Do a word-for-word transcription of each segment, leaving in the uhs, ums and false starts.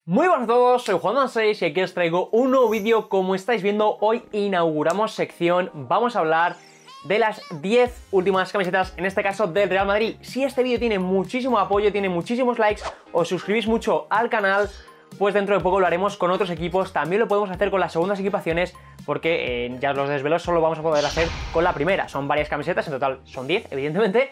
Muy buenas a todos, soy Juan seis y aquí os traigo un nuevo vídeo. Como estáis viendo, hoy inauguramos sección. Vamos a hablar de las diez últimas camisetas, en este caso del Real Madrid. Si este vídeo tiene muchísimo apoyo, tiene muchísimos likes, os suscribís mucho al canal, pues dentro de poco lo haremos con otros equipos. También lo podemos hacer con las segundas equipaciones, porque eh, ya os los desvelo, solo vamos a poder hacer con la primera. Son varias camisetas, en total son diez, evidentemente.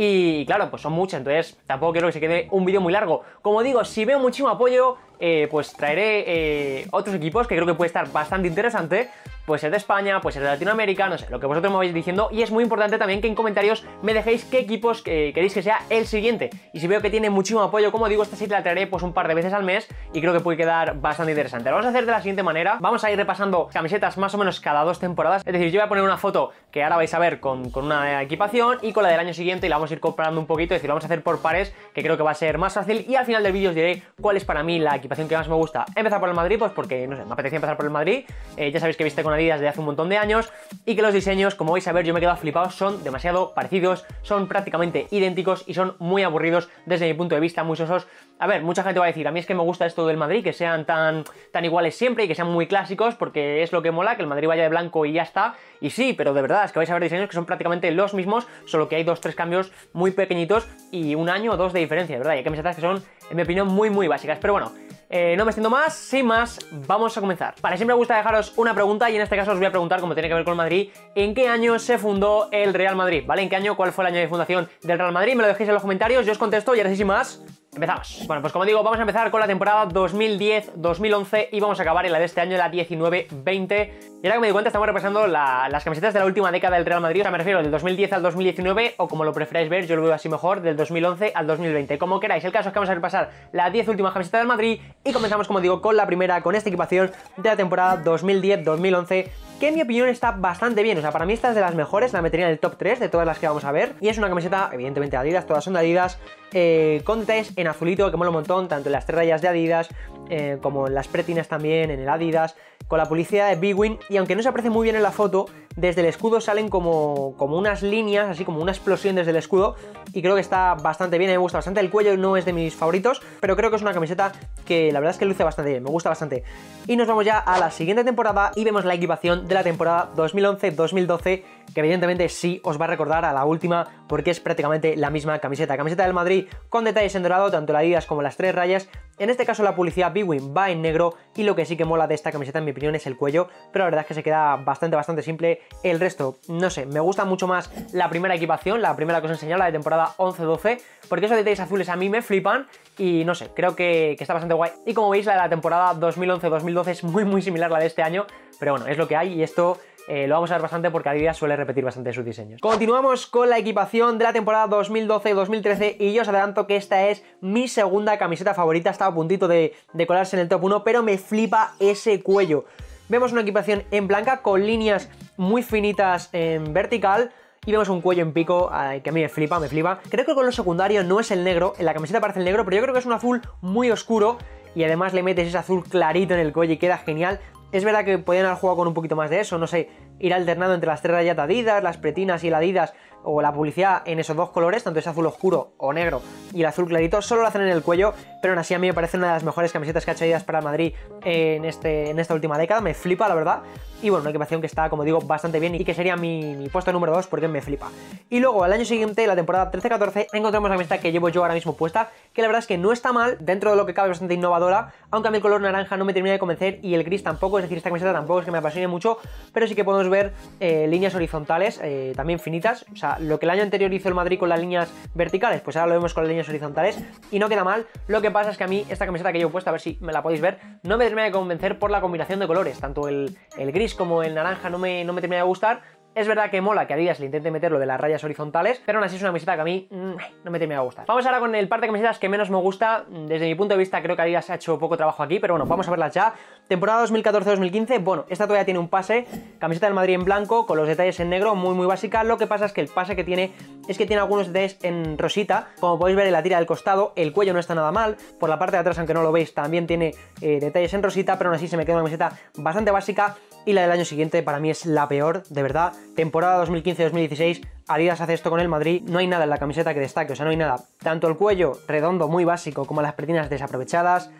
Y claro, pues son muchas, entonces tampoco quiero que se quede un vídeo muy largo. Como digo, si veo muchísimo apoyo, eh, pues traeré eh, otros equipos que creo que puede estar bastante interesante. Puede ser de España, puede ser de Latinoamérica, no sé, lo que vosotros me vais diciendo. Y es muy importante también que en comentarios me dejéis qué equipos eh, queréis que sea el siguiente. Y si veo que tiene muchísimo apoyo, como digo, esta serie la traeré pues un par de veces al mes y creo que puede quedar bastante interesante. Lo vamos a hacer de la siguiente manera. Vamos a ir repasando camisetas más o menos cada dos temporadas. Es decir, yo voy a poner una foto que ahora vais a ver con, con una equipación y con la del año siguiente, y la vamos a ir comparando un poquito. Es decir, lo vamos a hacer por pares, que creo que va a ser más fácil. Y al final del vídeo os diré cuál es para mí la equipación que más me gusta. Empezar por el Madrid, pues porque, no sé, me apetecía empezar por el Madrid. eh, Ya sabéis que viste con Adidas desde hace un montón de años y que los diseños, como vais a ver, yo me he quedado flipado, son demasiado parecidos, son prácticamente idénticos y son muy aburridos desde mi punto de vista, muy sosos. A ver, mucha gente va a decir, a mí es que me gusta esto del Madrid, que sean tan, tan iguales siempre y que sean muy clásicos, porque es lo que mola, que el Madrid vaya de blanco y ya está. Y sí, pero de verdad es que vais a ver diseños que son prácticamente los mismos, solo que hay dos, tres cambios muy pequeñitos y un año o dos de diferencia, ¿verdad? Y hay camisetas que son, en mi opinión, muy muy básicas. Pero bueno, Eh, no me extiendo más, sin más, vamos a comenzar. Vale, siempre me gusta dejaros una pregunta y en este caso os voy a preguntar, como tiene que ver con el Madrid, ¿en qué año se fundó el Real Madrid? ¿Vale? ¿En qué año? ¿Cuál fue el año de fundación del Real Madrid? Me lo dejéis en los comentarios, yo os contesto y ahora sí, sin más, empezamos. Bueno, pues como digo, vamos a empezar con la temporada dos mil diez dos mil once y vamos a acabar en la de este año, la diecinueve veinte. Y ahora que me di cuenta, estamos repasando la, las camisetas de la última década del Real Madrid. O sea, me refiero del dos mil diez al dos mil diecinueve, o como lo preferáis ver, yo lo veo así mejor, del dos mil once al dos mil veinte. Como queráis, el caso es que vamos a repasar las diez últimas camisetas del Madrid y comenzamos, como digo, con la primera, con esta equipación de la temporada dos mil diez dos mil once, que en mi opinión está bastante bien. O sea, para mí esta es de las mejores, la metería en el top tres de todas las que vamos a ver. Y es una camiseta, evidentemente, de Adidas, todas son de Adidas, eh, con detalles en azulito, que mola un montón, tanto en las tres rayas de Adidas, eh, como en las prétinas también, en el Adidas, con la publicidad de Bwin. Y aunque no se aprecia muy bien en la foto, desde el escudo salen como, como unas líneas, así como una explosión desde el escudo, y creo que está bastante bien, me gusta bastante. El cuello no es de mis favoritos, pero creo que es una camiseta que la verdad es que luce bastante bien, me gusta bastante. Y nos vamos ya a la siguiente temporada y vemos la equipación de la temporada dos mil once dos mil doce, que evidentemente sí os va a recordar a la última, porque es prácticamente la misma camiseta. Camiseta del Madrid con detalles en dorado, tanto la Adidas como las tres rayas. En este caso la publicidad Bwin va en negro, y lo que sí que mola de esta camiseta en mi opinión es el cuello, pero la verdad es que se queda bastante bastante simple. El resto, no sé, me gusta mucho más la primera equipación, la primera que os he enseñado, la de temporada once doce, porque esos detalles azules a mí me flipan y no sé, creo que, que está bastante guay. Y como veis, la de la temporada dos mil once dos mil doce es muy muy similar a la de este año, pero bueno, es lo que hay y esto Eh, lo vamos a ver bastante porque Adidas suele repetir bastante sus diseños. Continuamos con la equipación de la temporada dos mil doce dos mil trece y yo os adelanto que esta es mi segunda camiseta favorita. Estaba a puntito de, de colarse en el top uno, pero me flipa ese cuello. Vemos una equipación en blanca con líneas muy finitas en vertical y vemos un cuello en pico, ay, que a mí me flipa, me flipa. Creo que el color secundario no es el negro, en la camiseta parece el negro, pero yo creo que es un azul muy oscuro y además le metes ese azul clarito en el cuello y queda genial. Es verdad que podrían haber jugado con un poquito más de eso, no sé, ir alternando entre las tres rayas de Adidas, las pretinas y el Adidas, o la publicidad en esos dos colores, tanto ese azul oscuro o negro y el azul clarito. Solo lo hacen en el cuello, pero aún así a mí me parece una de las mejores camisetas que ha hecho Adidas para el Madrid en, este, en esta última década, me flipa la verdad. Y bueno, una equipación que está, como digo, bastante bien y que sería mi, mi puesto número dos porque me flipa. Y luego al año siguiente, la temporada trece catorce, encontramos la camiseta que llevo yo ahora mismo puesta, que la verdad es que no está mal, dentro de lo que cabe bastante innovadora, aunque a mí el color naranja no me termina de convencer y el gris tampoco, es decir, esta camiseta tampoco es que me apasione mucho, pero sí que podemos ver eh, líneas horizontales, eh, también finitas. O sea, lo que el año anterior hizo el Madrid con las líneas verticales, pues ahora lo vemos con las líneas horizontales y no queda mal. Lo que pasa es que a mí esta camiseta que llevo puesta, a ver si me la podéis ver, no me termina de convencer por la combinación de colores, tanto el, el gris como el naranja no me, no me termina de gustar. Es verdad que mola que Adidas le intente meter lo de las rayas horizontales, pero aún así es una camiseta que a mí mmm, no me termina de gustar. Vamos ahora con el par de camisetas que menos me gusta. Desde mi punto de vista creo que Adidas ha hecho poco trabajo aquí, pero bueno, vamos a verlas ya. Temporada dos mil catorce dos mil quince, bueno, esta todavía tiene un pase, camiseta del Madrid en blanco, con los detalles en negro, muy muy básica. Lo que pasa es que el pase que tiene es que tiene algunos detalles en rosita, como podéis ver en la tira del costado. El cuello no está nada mal, por la parte de atrás, aunque no lo veis, también tiene eh, detalles en rosita, pero aún así se me queda una camiseta bastante básica. Y la del año siguiente para mí es la peor, de verdad. Temporada dos mil quince dos mil dieciséis, Adidas hace esto con el Madrid, no hay nada en la camiseta que destaque, o sea, no hay nada. Tanto el cuello redondo, muy básico, como las pretinas desaprovechadas.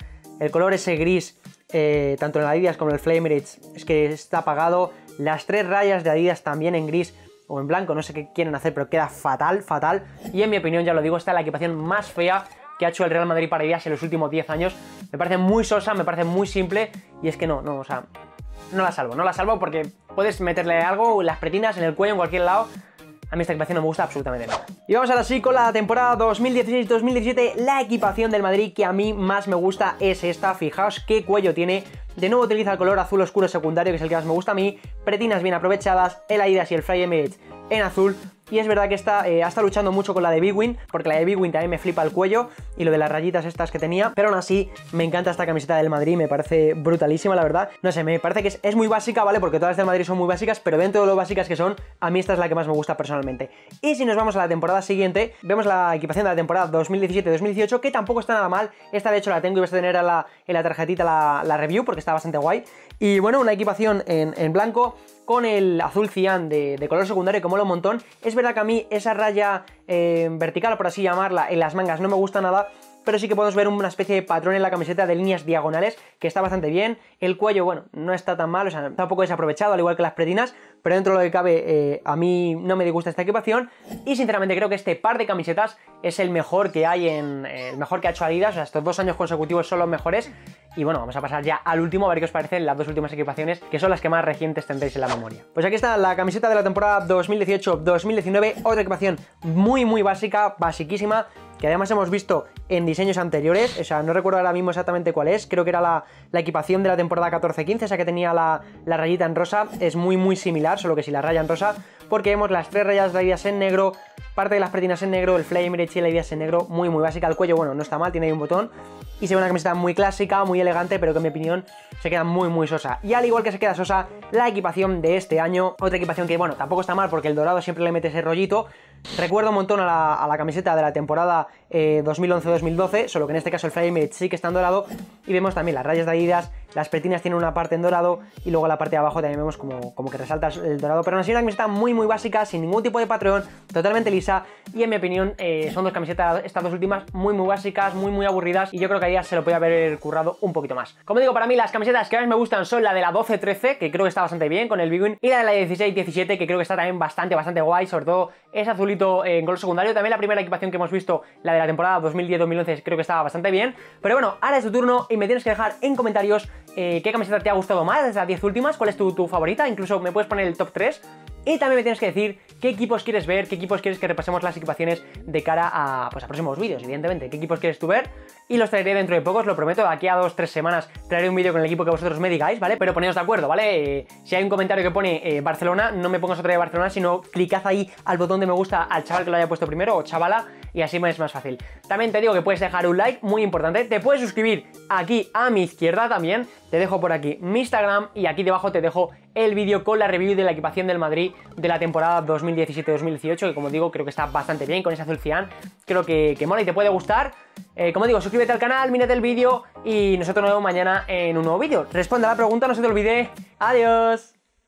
el color ese gris, eh, tanto en el Adidas como en el Fly Emirates, es que está apagado. Las tres rayas de Adidas también en gris o en blanco, no sé qué quieren hacer, pero queda fatal, fatal. Y en mi opinión, ya lo digo, esta es la equipación más fea que ha hecho el Real Madrid para Adidas en los últimos diez años. Me parece muy sosa, me parece muy simple, y es que no, no, o sea, no la salvo, no la salvo porque puedes meterle algo, las pretinas en el cuello, en cualquier lado. A mí esta equipación no me gusta absolutamente nada. Y vamos ahora sí con la temporada dos mil dieciséis dos mil diecisiete. La equipación del Madrid que a mí más me gusta es esta. Fijaos qué cuello tiene. De nuevo utiliza el color azul oscuro secundario, que es el que más me gusta a mí. Pretinas bien aprovechadas, el Adidas y el Fly Emirates en azul. Y es verdad que esta eh, ha estado luchando mucho con la de Big Win, porque la de Big Win también me flipa el cuello y lo de las rayitas estas que tenía, pero aún así me encanta esta camiseta del Madrid, me parece brutalísima, la verdad. No sé, me parece que es, es muy básica, ¿vale? Porque todas las del Madrid son muy básicas, pero dentro de lo básicas que son, a mí esta es la que más me gusta personalmente. Y si nos vamos a la temporada siguiente, vemos la equipación de la temporada dos mil diecisiete dos mil dieciocho, que tampoco está nada mal. Esta de hecho la tengo y vas a tener en la, en la tarjetita la, la review, porque está bastante guay. Y bueno, una equipación en, en blanco con el azul cian de, de color secundario, que mola un montón. Es verdad que a mí esa raya eh, vertical, por así llamarla, en las mangas no me gusta nada, pero sí que podemos ver una especie de patrón en la camiseta de líneas diagonales, que está bastante bien. El cuello, bueno, no está tan mal, o sea, está un poco desaprovechado, al igual que las pretinas, pero dentro de lo que cabe, eh, a mí no me disgusta esta equipación, y sinceramente creo que este par de camisetas es el mejor que hay en... Eh, el mejor que ha hecho Adidas, o sea, estos dos años consecutivos son los mejores. Y bueno, vamos a pasar ya al último, a ver qué os parecen las dos últimas equipaciones, que son las que más recientes tendréis en la memoria. Pues aquí está la camiseta de la temporada dos mil dieciocho dos mil diecinueve, otra equipación muy muy básica, basiquísima, que además hemos visto en diseños anteriores, o sea, no recuerdo ahora mismo exactamente cuál es, creo que era la, la equipación de la temporada catorce quince, esa que tenía la, la rayita en rosa, es muy muy similar, solo que si la raya en rosa, porque vemos las tres rayas de Adidas en negro, parte de las pretinas en negro, el Fly Emirates y el Adidas en negro, muy muy básica. El cuello, bueno, no está mal, tiene ahí un botón, y se ve una camiseta muy clásica, muy elegante, pero que en mi opinión se queda muy muy sosa. Y al igual que se queda sosa la equipación de este año, otra equipación que, bueno, tampoco está mal porque el dorado siempre le mete ese rollito. Recuerdo un montón a la, a la camiseta de la temporada eh, dos mil once dos mil doce, solo que en este caso el Fly Emirates sí que está en dorado, y vemos también las rayas de Adidas, las pretinas tienen una parte en dorado, y luego la parte de abajo también vemos como, como que resalta el dorado, pero aún así una camiseta muy muy básica, sin ningún tipo de patrón, totalmente lisa, y en mi opinión eh, son dos camisetas, estas dos últimas, muy muy básicas, muy muy aburridas, y yo creo que Adidas se lo podía haber currado un poquito más. Como digo, para mí las camisetas que más me gustan son la de la doce trece, que creo que está bastante bien con el Big Win, y la de la dieciséis diecisiete, que creo que está también bastante bastante guay, sobre todo ese azulito en color secundario. También la primera equipación que hemos visto, la de la temporada dos mil diez dos mil once, creo que estaba bastante bien. Pero bueno, ahora es tu turno y me tienes que dejar en comentarios eh, qué camiseta te ha gustado más de las diez últimas, cuál es tu, tu favorita, incluso me puedes poner el top tres. Y también me tienes que decir qué equipos quieres ver, qué equipos quieres que repasemos las equipaciones de cara a, pues, a próximos vídeos, evidentemente. Qué equipos quieres tú ver, y los traeré dentro de poco, os lo prometo. De aquí a dos tres semanas traeré un vídeo con el equipo que vosotros me digáis, ¿vale? Pero poneos de acuerdo, ¿vale? Eh, si hay un comentario que pone eh, Barcelona, no me pongas otra de Barcelona, sino clicad ahí al botón de me gusta al chaval que lo haya puesto primero, o chavala, y así me es más fácil. También te digo que puedes dejar un like, muy importante. Te puedes suscribir aquí a mi izquierda también. Te dejo por aquí mi Instagram, y aquí debajo te dejo el vídeo con la review de la equipación del Madrid de la temporada dos mil diecisiete dos mil dieciocho, que como digo, creo que está bastante bien con ese azul cian. Creo que, que mola y te puede gustar. Eh, como digo, suscríbete al canal, mírate el vídeo, y nosotros nos vemos mañana en un nuevo vídeo. Responde a la pregunta, no se te olvide. Adiós.